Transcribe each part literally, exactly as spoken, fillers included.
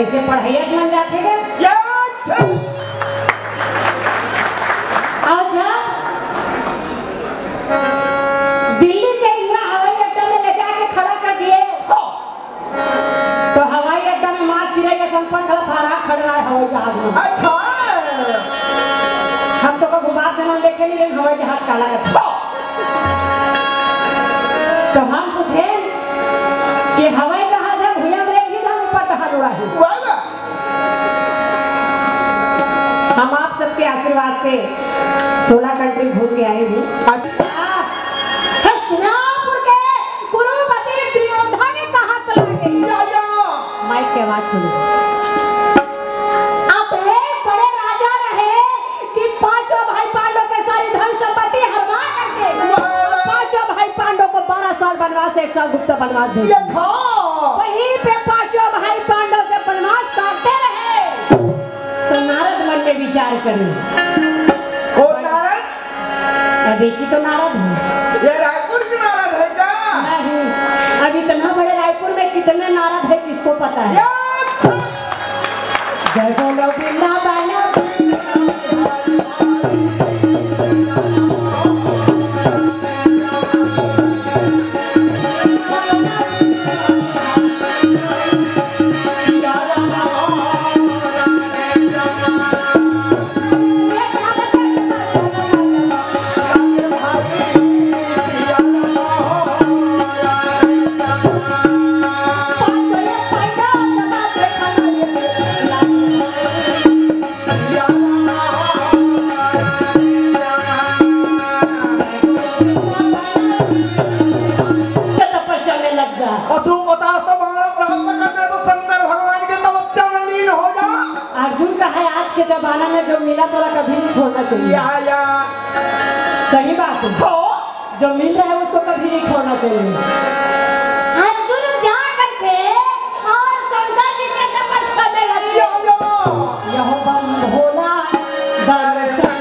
ऐसे पढ़ाइया मन जाते गए और जब दिल्ली के इंदिरा हवाई अड्डा में ले जाके खड़ा कर दिए तो हवाई अड्डा में मार चिड़ै का संपन्न फहरा खड़ा है हवाई जहाज में। अच्छा हम तो को गुबार जन्म देखे नहीं लेकिन हवाई जहाज काला करता। तो हम पूछे कि हवाई जहाज है भूया में रहेगी तो हम ऊपर टहल उड़ा है। हम आप सबके आशीर्वाद से सोलह कंट्री घूम के आए हैं। हस्तिनापुर के कुरुपति त्रियोधा ने कहा चला गया माइक की आवाज खोलो। आप एक बड़े राजा रहे कि पांचों भाई पांडव के सारी धन संपत्ति हरवा करके पांचों भाई पांडव को बारह साल वनवास एक साल गुप्त वनवास भेजा। वहीं पे पांचों भाई पांडव जब वनवास काटते रहे तो नारद मन में विचार करें ओ नारद अभी की तो नारद है ये रायपुर की नारद है क्या? नहीं अभी इतना बड़े रायपुर में कितने नारद है किसको पता है। जय बोलो बिल्ला बाला जमाना में जो मिला तो कभी नहीं छोड़ना चाहिए। या, या। सही बात है जो मिल रहा है उसको कभी नहीं छोड़ना चाहिए। अर्जुन जा करके और शंकर जी के तपस्या में लगे यह बम भोला दर्शन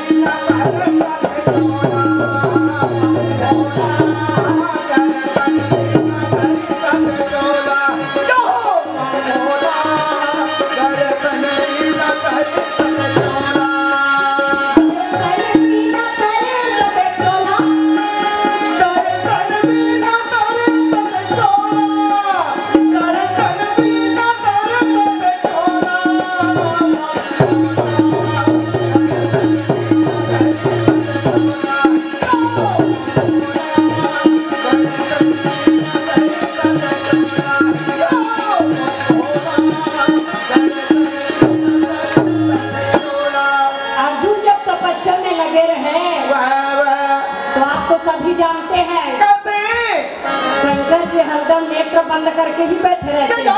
जानते हैं शंकर जी हरदम नेत्र बंद करके ही बैठे रहते हैं।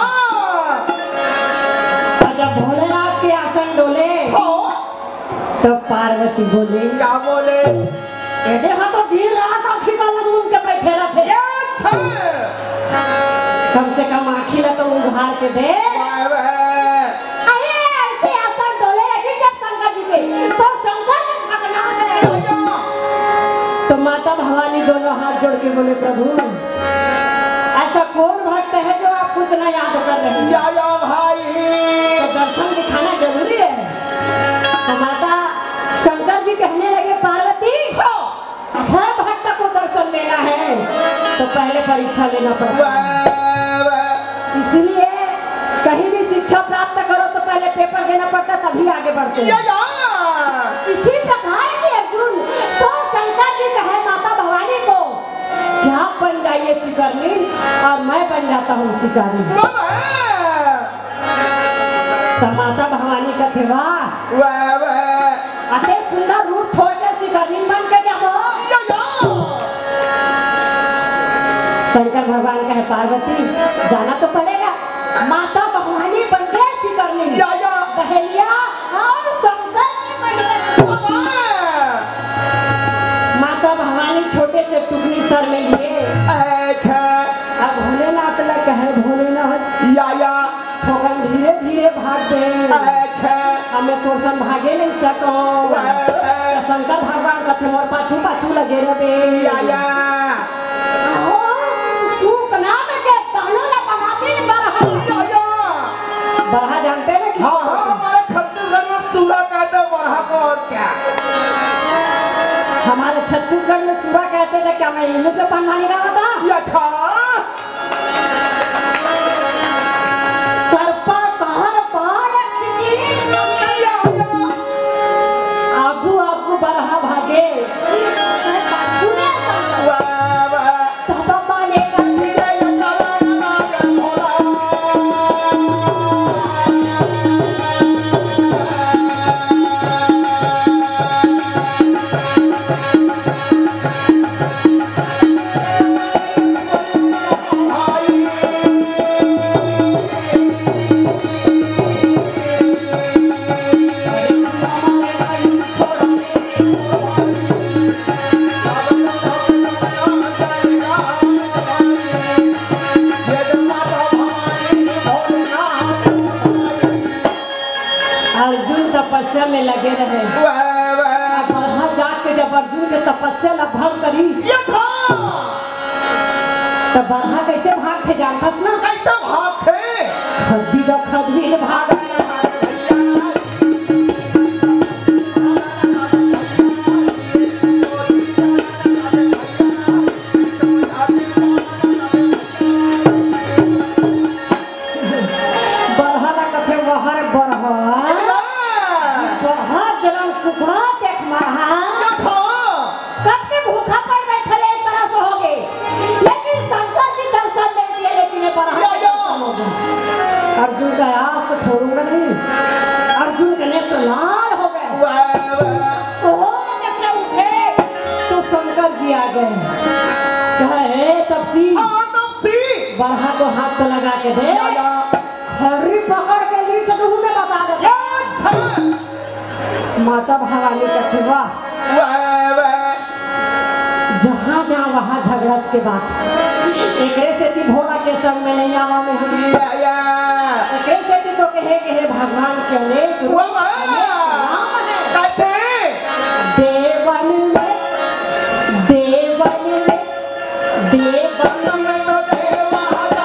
जब भोलेनाथ के आसन डोले तो पार्वती बोले क्या बोले देखा तो देर रात आँखी वाला मुंह के बैठे रहते कम से कम आँखी ना तो उघार के दे। अरे ऐसे आसन डोले रहे जब शंकर जी के तो शंकर जी भगना है तो माता भवानी दोनों हाथ जोड़ के बोले प्रभु ऐसा कौन भक्त है जो आपको इतना याद कर रहे हैं। या, या भाई तो दर्शन दिखाना जरूरी है। तो माता शंकर जी कहने लगे पार्वती हर भक्त को दर्शन देना है तो पहले परीक्षा लेना पड़ता है। इसलिए कहीं भी शिक्षा प्राप्त करो तो पहले पेपर देना पड़ता तभी आगे बढ़ते हैं। इसी प्रकार की अर्जुन तो शंकर जी कहे माता भवानी को क्या बन जाइए शिकारनी और मैं बन जाता हूँ शिकारनी। तो माता भवानी कहते वाह ऐसे सुंदर रूप छोड़ के शिकारनी बन के जाओ। शंकर भगवान कहे पार्वती जाना तो पड़ेगा। माता भवानी बन के शिकारनी पहलिया और शंकर जी बन के माता भवानी छोटे से टुकड़ी सर में लिए अब भोलेनाथ लग कहे भोलेनाथ या, या। ठोकन धीरे धीरे भाग दे हमें तो संभागे नहीं सको। शंकर भगवान कथे मोर पाछू पाछू लगे रहे या, या। सूक नाम के ताना ला बनाती बरहा छत्तीसगढ़ में सूरा कहते थे, क्या मैं इंग्लिश में पंडवानी गावा था? यथा सर पर कहर बाण खिंची, आगू आगू बरहा भागे, पाछू ने वाह वाह तब माने तपस्या में लगे रहे। बरहा जाके जब अर्जुन ने तपस्या ला भंग करी तो बरहा कैसे भाग थे जानतस ना? कैसे भाग थे? खद्दी दा खद्दी ने भाग अर्जुन का आस तो छोड़ूंगा नहीं। अर्जुन के नेत्र लाल हो गए, तो कैसे उठे तो शंकर जी आ गए, कहे तपसी बरहा को हाथ तो लगा के दे, खरी पकड़ के ली चतुर में बता दे। माता भवानी का थिवा जहाँ जहाँ वहाँ झगड़ा के बात एकरे से ती भोला के संग में नहीं आवा में हम एकरे से ती तो कहे के हे भगवान के अनेक रूप नाम है। देवन में देवन में देवन में तो देवा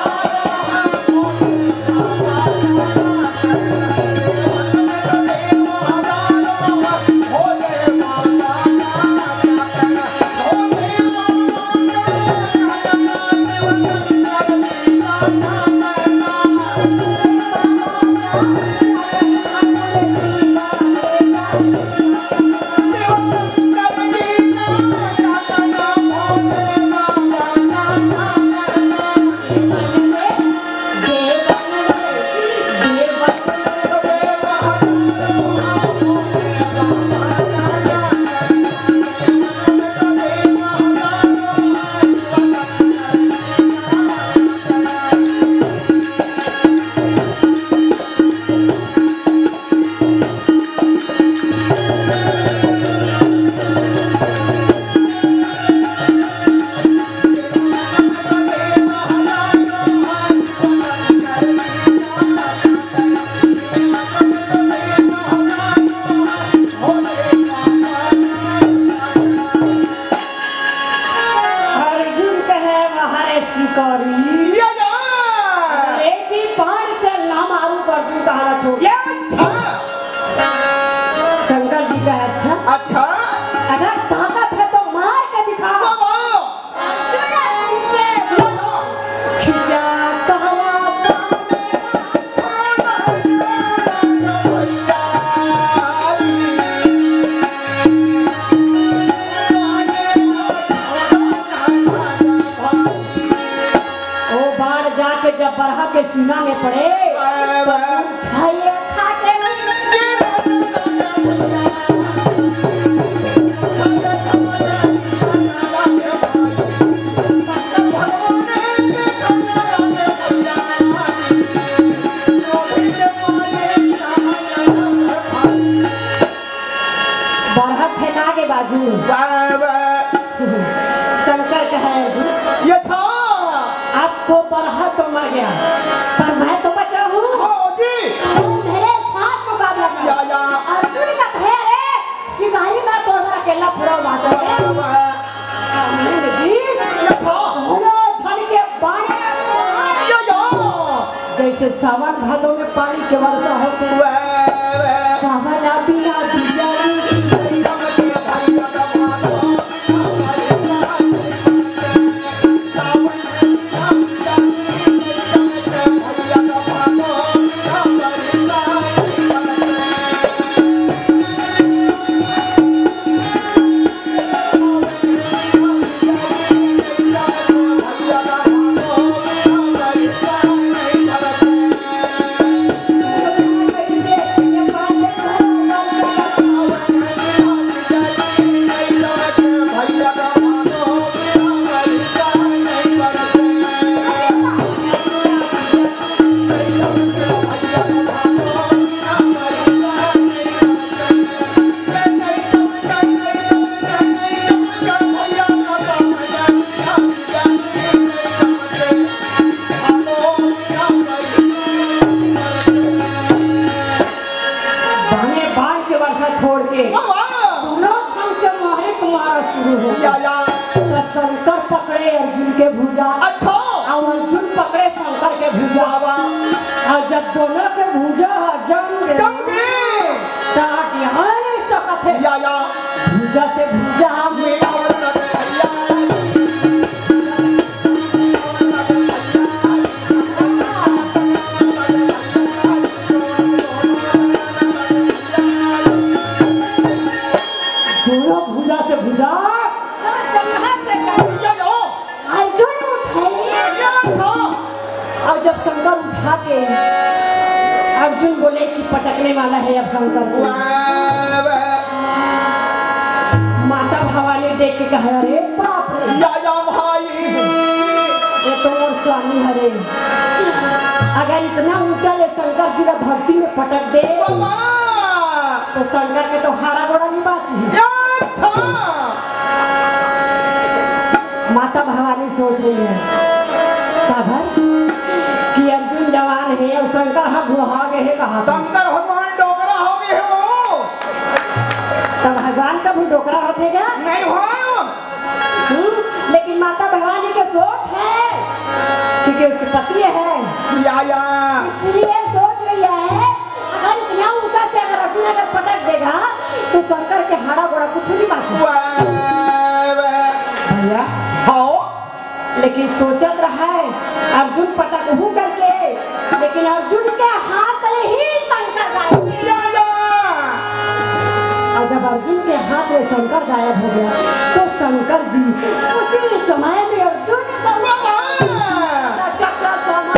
सीना में पड़े छाये खाते बरहा फेंका के बाजू शंकर कहे ये था अब तो बरहा तो मर गया पर मैं तो बचा हूँ। मेरे साथ मुकाबला कर। अर्जुन का भय है शिकारी में तो अकेला पूरा बात है। सामने लगी ध्वनि के बाण जैसे सावन भादों में पानी के वर्षा होती है। सावन अभी आती शंकर पकड़े अर्जुन के भुजा, अच्छा और अर्जुन पकड़े शंकर के भुजा, और जब दोनों के भुजा जम गए जम गए तो यहाँ नहीं सकते या या भुजा से भुजा मिला दोनों भुजा से भुजा और जब शंकर उठा के अर्जुन बोले कि पटकने वाला है अब शंकर को, माता भवानी देख के कहा अरे बाप रे या या भाई ये तो और स्वामी हरे, अगर इतना ऊंचा ले शंकर जी का धरती में पटक दे तो शंकर के तो हारा गोड़ा नहीं बाची। माता भवानी सोच रही है काबर कि अर्जुन जवान है और शंकर हाँ बुढ़ा गए है कहा शंकर भगवान डोकरा हो गए हैं वो, तब भगवान का भी डोकरा होते क्या नहीं हो, लेकिन माता भवानी के सोच है क्योंकि उसके पति है या या इसलिए सोच रही है अगर इतना ऊंचा से अगर अर्जुन अगर पटक देगा तो शंकर के हाड़ा गोड़ा कुछ नहीं बाची भैया हाँ लेकिन सोचत रहा है अर्जुन पटक हूँ करके, लेकिन अर्जुन के हाथ में ही शंकर गायब, और जब अर्जुन के हाथ में शंकर गायब हो गया तो शंकर जी उसी समय में अर्जुन को चक्र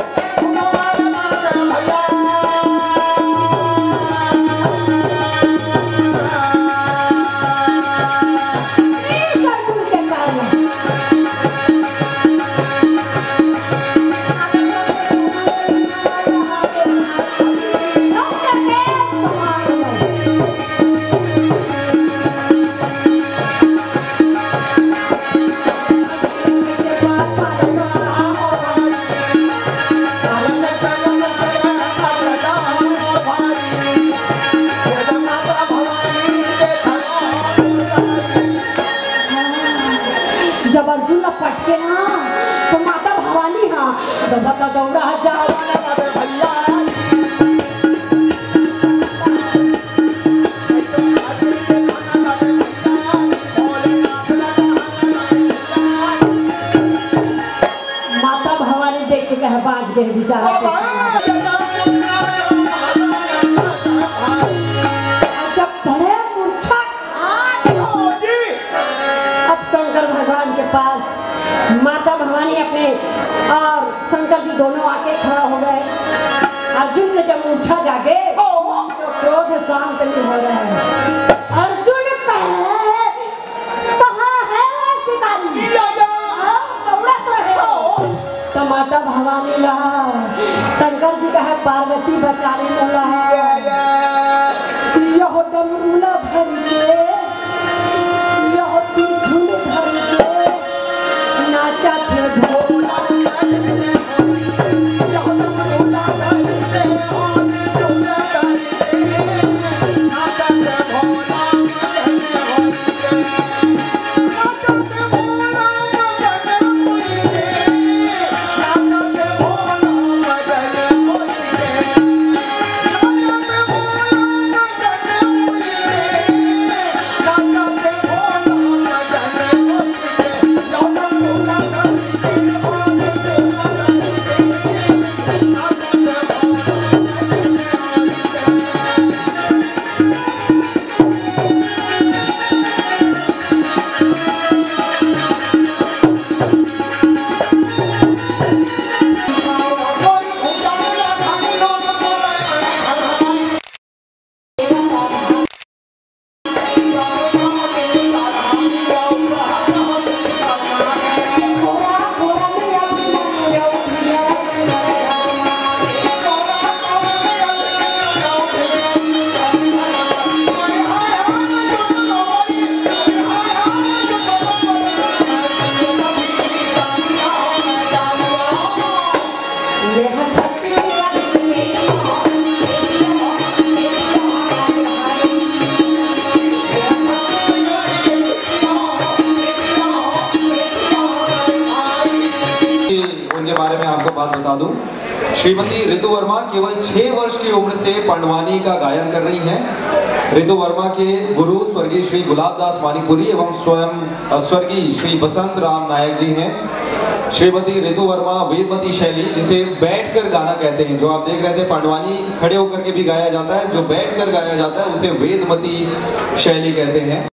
पटके ना तो माता भवानी हाँ दबा दौड़ा जाओ माता भवानी देख के कहे बाज गए बेचारा, जब बड़े मूर्छा अब शंकर भगवान के पास माता भवानी अपने और शंकर जी दोनों आके खड़ा हो गए। अर्जुन के जब मूर्छा जागे तो क्रोध शांत नहीं हो रहा है। अर्जुन कहे कहाँ है वो शिकारी, दौड़ा तो है तो माता भवानी लहा शंकर जी कहे पार्वती बचाने बोला यह डमरूला धर के यह पीछुल धर के नाचा थे भोला बात बता दूं, श्रीमती रितु वर्मा केवल छह वर्ष की उम्र से पांडवानी का गायन कर रही हैं। रितु वर्मा के गुरु स्वर्गीय श्री गुलाबदास मानिकपुरी एवं स्वयं स्वर्गीय श्री बसंत राम नायक जी हैं। श्रीमती रितु वर्मा वेदमती शैली, जिसे बैठकर गाना कहते हैं, जो आप देख रहे थे पांडवानी खड़े होकर के भी गाया जाता है, जो बैठकर गाया जाता है उसे वेदमती शैली कहते हैं।